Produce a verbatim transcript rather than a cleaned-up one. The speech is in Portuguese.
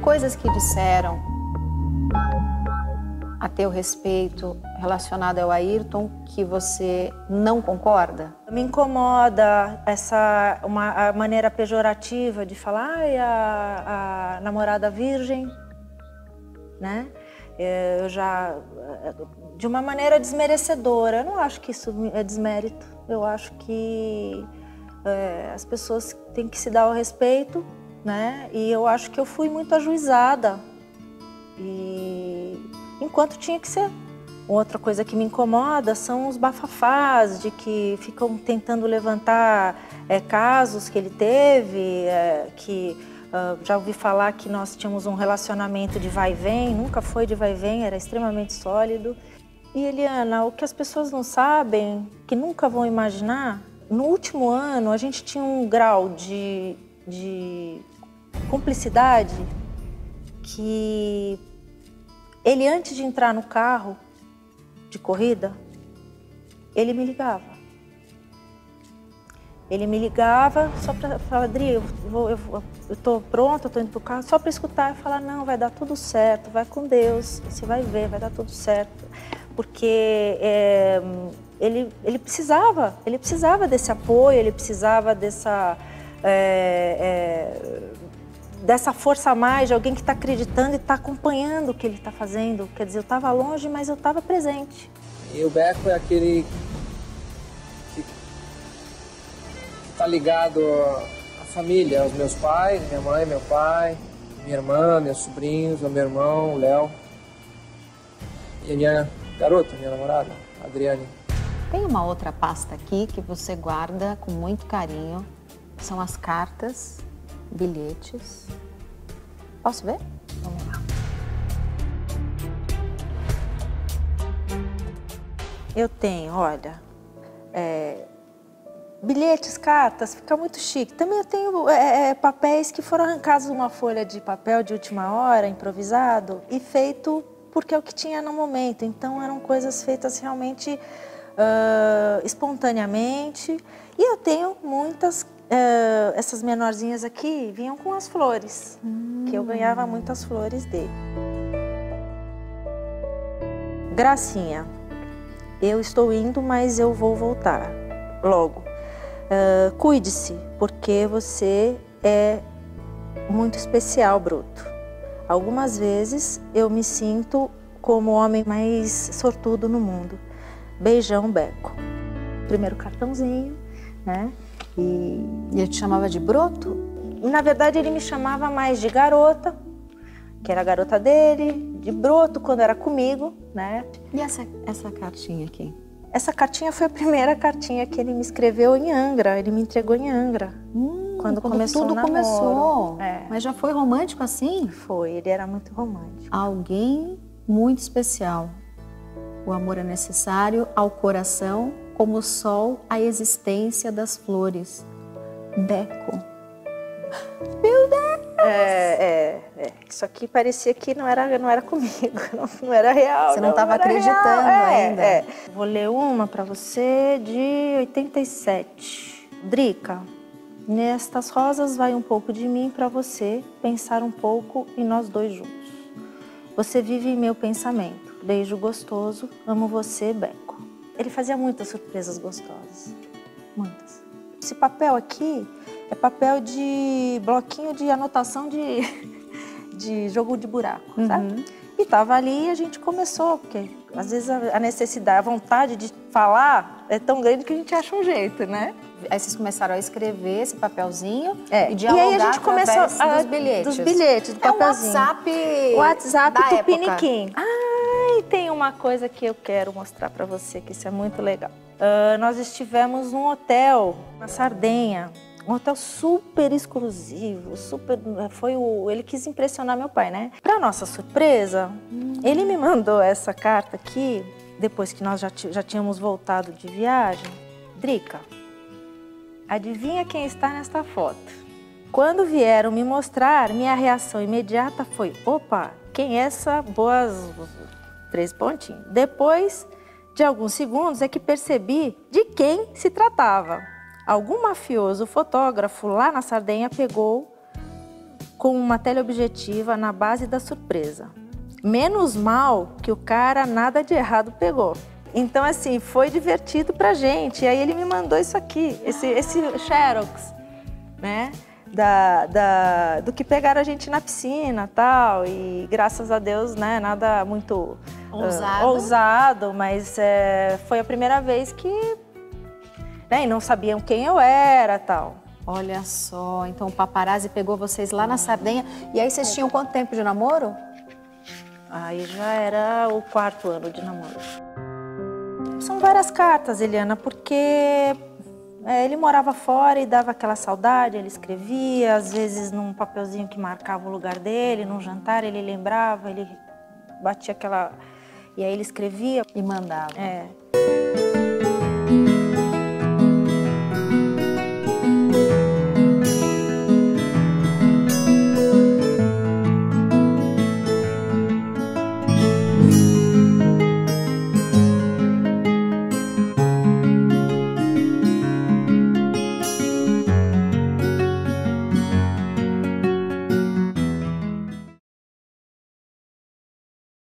coisas que disseram a teu respeito relacionado ao Ayrton que você não concorda? Me incomoda essa uma, a maneira pejorativa de falar ai, a, a namorada virgem, né? Eu já, de uma maneira desmerecedora. Eu não acho que isso é desmérito. Eu acho que é, as pessoas têm que se dar o respeito, né? E eu acho que eu fui muito ajuizada. E enquanto tinha que ser. Outra coisa que me incomoda são os bafafás de que ficam tentando levantar é, casos que ele teve, é, que uh, já ouvi falar que nós tínhamos um relacionamento de vai e vem, nunca foi de vai e vem, era extremamente sólido. E Eliana, o que as pessoas não sabem, que nunca vão imaginar, no último ano a gente tinha um grau de, de cumplicidade que ele, antes de entrar no carro de corrida, ele me ligava. Ele me ligava só para falar, Adri, eu, vou, eu, eu tô pronta, eu tô indo pro carro, só para escutar e falar, não, vai dar tudo certo, vai com Deus, você vai ver, vai dar tudo certo. Porque é, ele, ele precisava, ele precisava desse apoio, ele precisava dessa... É, é, dessa força a mais, de alguém que está acreditando e está acompanhando o que ele está fazendo. Quer dizer, eu estava longe, mas eu estava presente. E o Beco é aquele que está ligado à família, aos meus pais, minha mãe, meu pai, minha irmã, meus sobrinhos, o meu irmão, o Léo. E a minha garota, minha namorada, a Adriane. Tem uma outra pasta aqui que você guarda com muito carinho. São as cartas, bilhetes. Posso ver? Vamos lá. Eu tenho, olha, é, bilhetes, cartas, fica muito chique. Também eu tenho é, papéis que foram arrancados de uma folha de papel de última hora, improvisado, e feito porque é o que tinha no momento. Então eram coisas feitas realmente uh, espontaneamente. E eu tenho muitas. Uh, essas menorzinhas aqui vinham com as flores, hum. que eu ganhava muitas flores dele. Gracinha, eu estou indo, mas eu vou voltar logo. Uh, cuide-se, porque você é muito especial, Bruto. Algumas vezes eu me sinto como o homem mais sortudo no mundo. Beijão, Beco. Primeiro cartãozinho, né? E ele te chamava de Broto? Na verdade, ele me chamava mais de garota, que era a garota dele, de Broto quando era comigo, né? E essa, essa cartinha aqui? Essa cartinha foi a primeira cartinha que ele me escreveu em Angra, ele me entregou em Angra. Hum, quando, quando começou tudo o namoro. começou. É. Mas já foi romântico assim? Foi, ele era muito romântico. Alguém muito especial. O amor é necessário ao coração, como o sol, a existência das flores. Beco. Meu Deus! É, é, é. Isso aqui parecia que não era, não era comigo, não, não era real. Você não estava acreditando é, ainda. É. Vou ler uma para você de oitenta e sete. Drica, nestas rosas vai um pouco de mim para você pensar um pouco em nós dois juntos. Você vive em meu pensamento. Beijo gostoso, amo você, Beco. Ele fazia muitas surpresas gostosas, muitas. Esse papel aqui é papel de bloquinho de anotação de, de jogo de buraco, uhum. sabe? E tava ali e a gente começou, porque às vezes a necessidade, a vontade de falar é tão grande que a gente acha um jeito, né? Aí vocês começaram a escrever esse papelzinho é. e dialogar e aí a gente começou a, dos bilhetes. Dos bilhetes, do papelzinho. É o WhatsApp WhatsApp da Tupiniquim. Ai, tem uma coisa que eu quero mostrar para você, que isso é muito legal. Uh, nós estivemos num hotel na Sardenha, um hotel super exclusivo, super, foi o, ele quis impressionar meu pai, né? Para nossa surpresa, hum. ele me mandou essa carta aqui, depois que nós já, já tínhamos voltado de viagem. Drica, adivinha quem está nesta foto? Quando vieram me mostrar, minha reação imediata foi, opa, quem é essa? Boas três pontinhos. Depois de alguns segundos é que percebi de quem se tratava. Algum mafioso fotógrafo lá na Sardenha pegou com uma teleobjetiva na base da surpresa. Menos mal que o cara nada de errado pegou. Então, assim, foi divertido pra gente. E aí ele me mandou isso aqui, esse, esse xerox, né? Da, da, do que pegaram a gente na piscina e tal. E graças a Deus, né? Nada muito ousado, uh, ousado mas é, foi a primeira vez que... Né, e não sabiam quem eu era tal. Olha só, então o paparazzi pegou vocês lá na Sardenha. E aí vocês tinham quanto tempo de namoro? Aí já era o quarto ano de namoro. São várias cartas, Eliana, porque é, ele morava fora e dava aquela saudade, ele escrevia, às vezes num papelzinho que marcava o lugar dele, num jantar ele lembrava, ele batia aquela... E aí ele escrevia. E mandava. É.